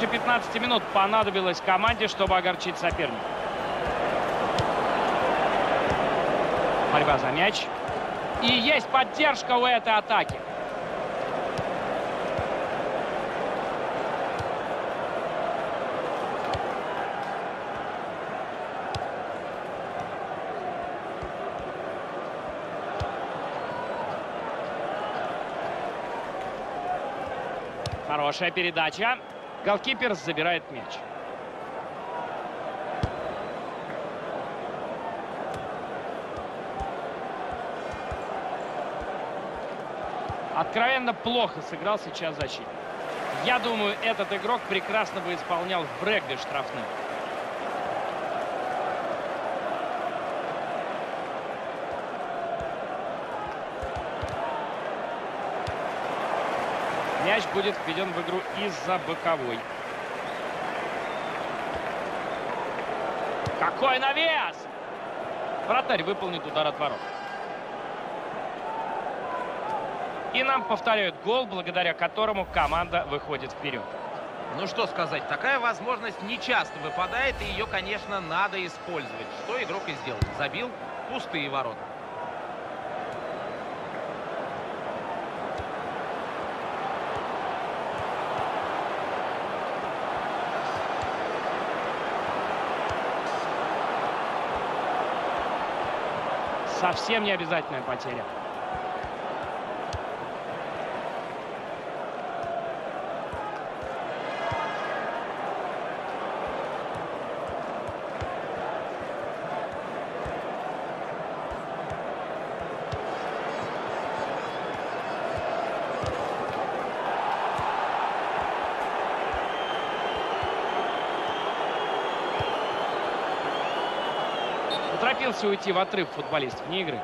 Больше 15 минут понадобилось команде, чтобы огорчить соперника. Борьба за мяч. И есть поддержка у этой атаки. Хорошая передача. Голкипер забирает мяч. Откровенно плохо сыграл сейчас защитник. Я думаю, этот игрок прекрасно бы исполнял в регби штрафные. Мяч будет введен в игру из-за боковой. Какой навес! Вратарь выполнит удар от ворот. И нам повторяют гол, благодаря которому команда выходит вперед. Ну что сказать, такая возможность не часто выпадает, и ее, конечно, надо использовать. Что игрок и сделал. Забил пустые ворота. Совсем не обязательная потеря. Торопился уйти в отрыв футболист вне игры.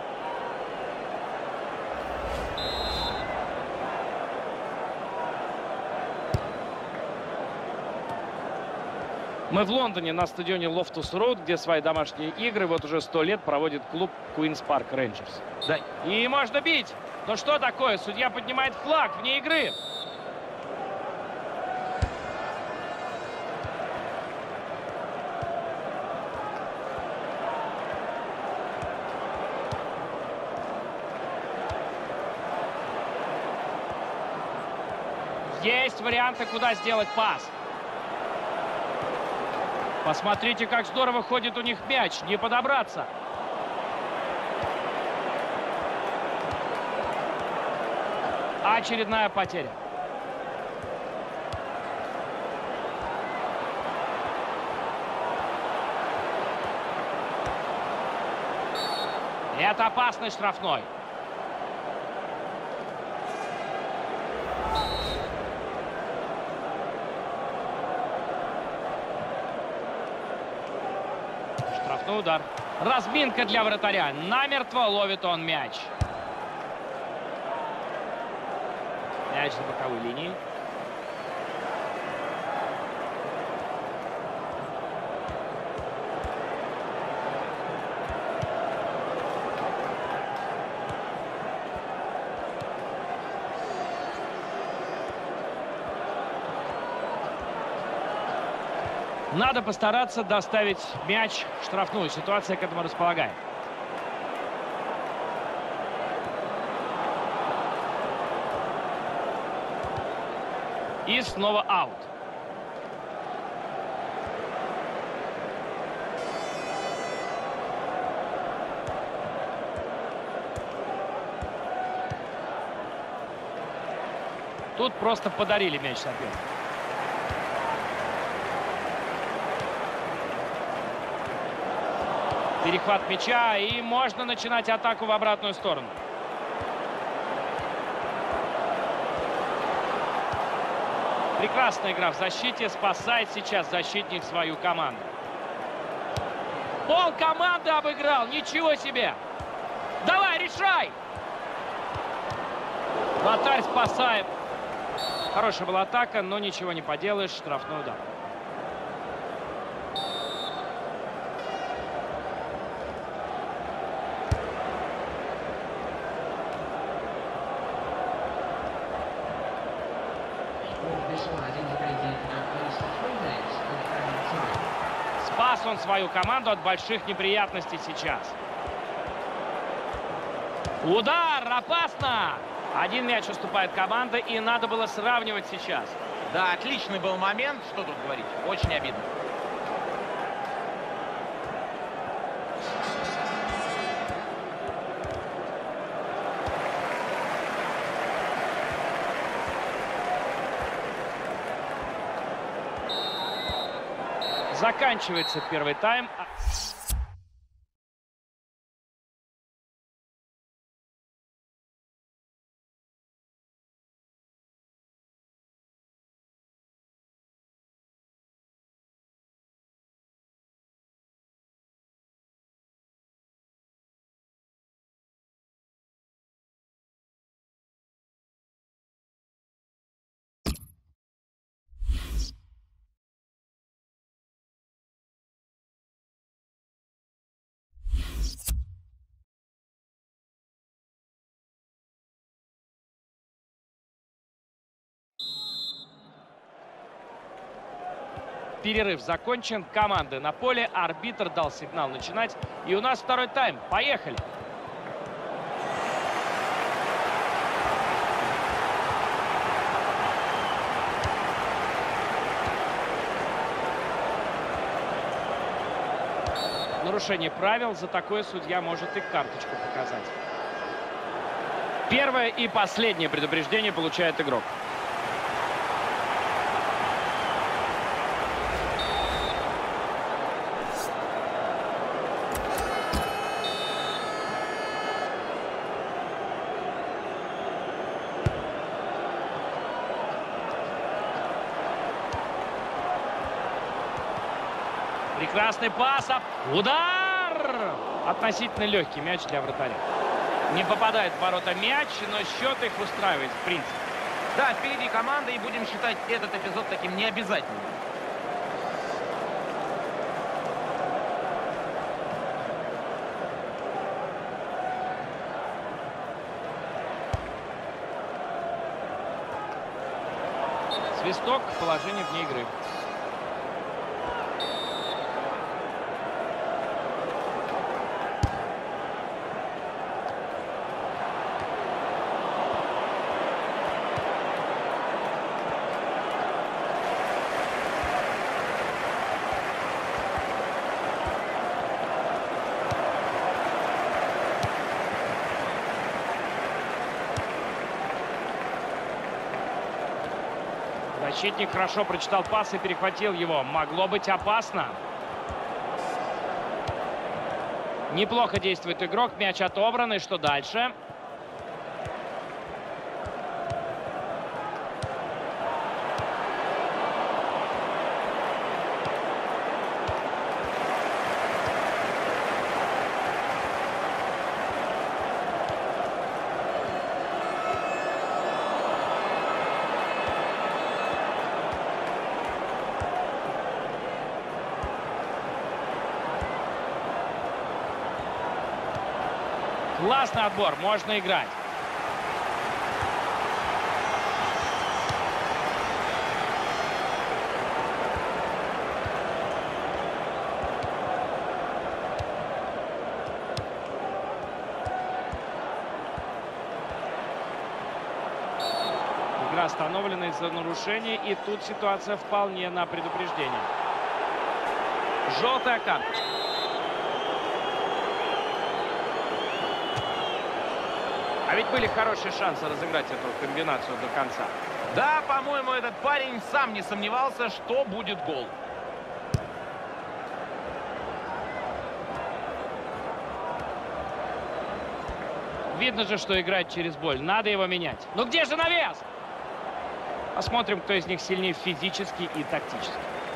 Мы в Лондоне на стадионе Лофтус Роуд, где свои домашние игры вот уже 100 лет проводит клуб Queen's Park Rangers. Да. И можно бить. Но что такое? Судья поднимает флаг вне игры. Есть варианты, куда сделать пас. Посмотрите, как здорово ходит у них мяч. Не подобраться. Очередная потеря. Это опасный штрафной. Штрафной удар. Разминка для вратаря. Намертво ловит он мяч. Мяч на боковой линии. Надо постараться доставить мяч в штрафную. Ситуация к этому располагает. И снова аут. Тут просто подарили мяч сопернику. Перехват мяча, и можно начинать атаку в обратную сторону. Прекрасная игра в защите. Спасает сейчас защитник свою команду. Пол команды обыграл. Ничего себе. Давай, решай. Вратарь спасает. Хорошая была атака, но ничего не поделаешь. Штрафной удар. Спас он свою команду от больших неприятностей сейчас. Удар! Опасно! Один мяч уступает команда, и надо было сравнивать сейчас. Да, отличный был момент. Что тут говорить? Очень обидно. Заканчивается первый тайм. Перерыв закончен. Команды на поле. Арбитр дал сигнал начинать. И у нас второй тайм. Поехали. Нарушение правил. За такое судья может и карточку показать. Первое и последнее предупреждение получает игрок. Прекрасный пас. Удар! Относительно легкий мяч для вратаря. Не попадает в ворота мяч, но счет их устраивает в принципе. Да, впереди команда, и будем считать этот эпизод таким необязательным. Свисток, положение вне игры. Защитник хорошо прочитал пас и перехватил его. Могло быть опасно. Неплохо действует игрок. Мяч отобран. И что дальше? Классный отбор, можно играть. Игра остановлена из-за нарушения, и тут ситуация вполне на предупреждение. Желтая карточка. А ведь были хорошие шансы разыграть эту комбинацию до конца. Да, по-моему, этот парень сам не сомневался, что будет гол. Видно же, что играть через боль. Надо его менять. Ну где же навес? Посмотрим, кто из них сильнее физически и тактически.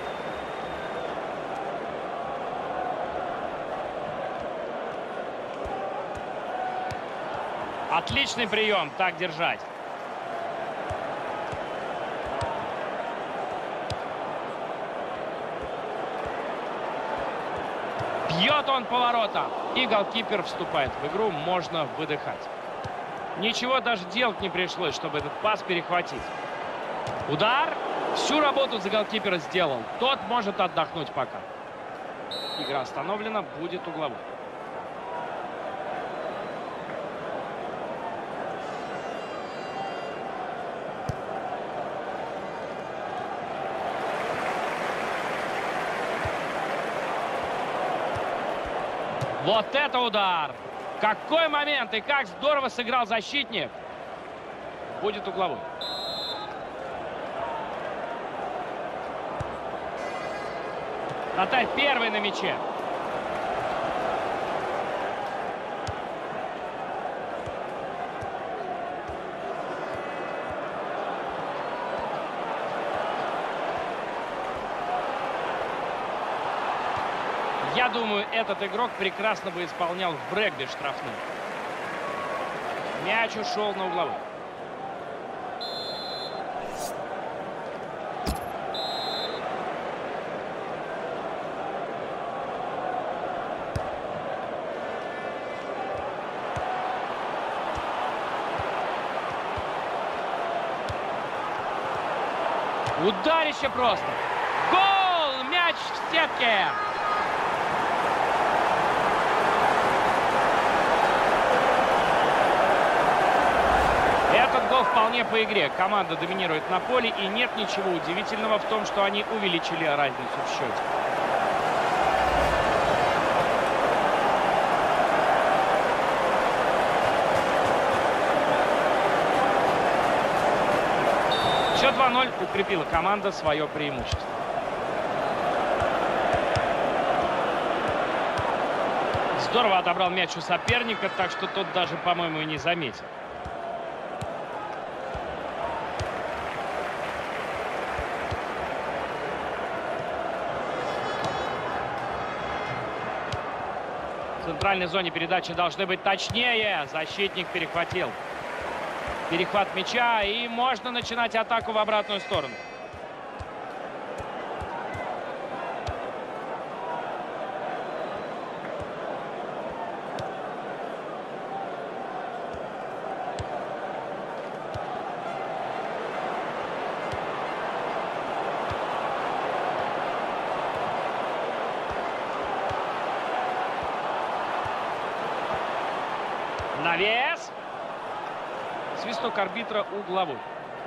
Отличный прием. Так держать. Бьет он по воротам. И голкипер вступает в игру. Можно выдыхать. Ничего даже делать не пришлось, чтобы этот пас перехватить. Удар. Всю работу за голкипера сделал. Тот может отдохнуть пока. Игра остановлена. Будет угловой. Вот это удар! Какой момент! И как здорово сыграл защитник! Будет угловой. Вратарь первый на мяче. Я думаю, этот игрок прекрасно бы исполнял в регби штрафную. Мяч ушел на угловой. Ударище просто. Гол! Мяч в сетке. Этот гол вполне по игре. Команда доминирует на поле, и нет ничего удивительного в том, что они увеличили разницу в счете. Счет 2-0. Укрепила команда свое преимущество. Здорово отобрал мяч у соперника, так что тот даже, по-моему, и не заметил. В центральной зоне передачи должны быть точнее. Защитник перехватил. Перехват мяча, и можно начинать атаку в обратную сторону. Навес. Свисток арбитра угловой.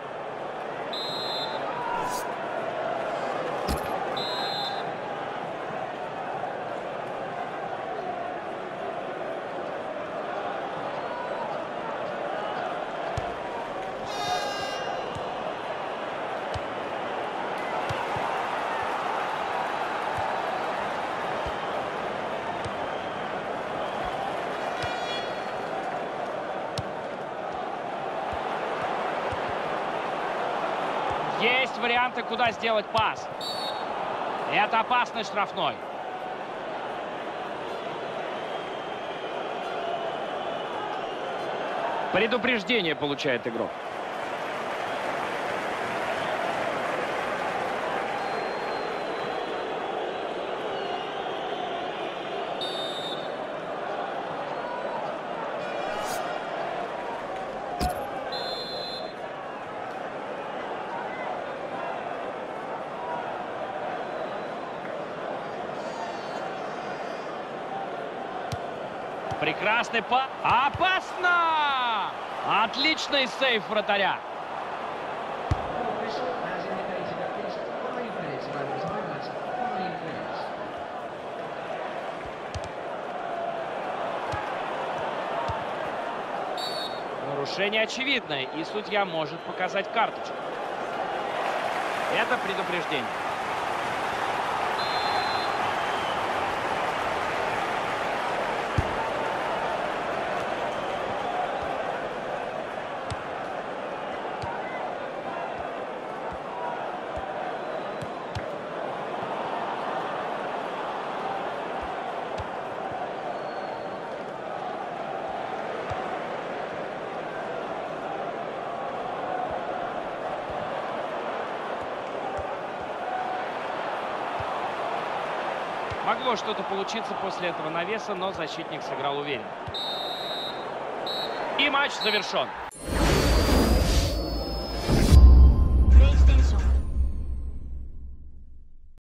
Есть варианты, куда сделать пас. Это опасный штрафной. Предупреждение получает игрок. Прекрасный пас. Опасно! Отличный сейф вратаря. Нарушение очевидное, и судья может показать карточку. Это предупреждение. Могло что-то получиться после этого навеса, но защитник сыграл уверенно. И матч завершен.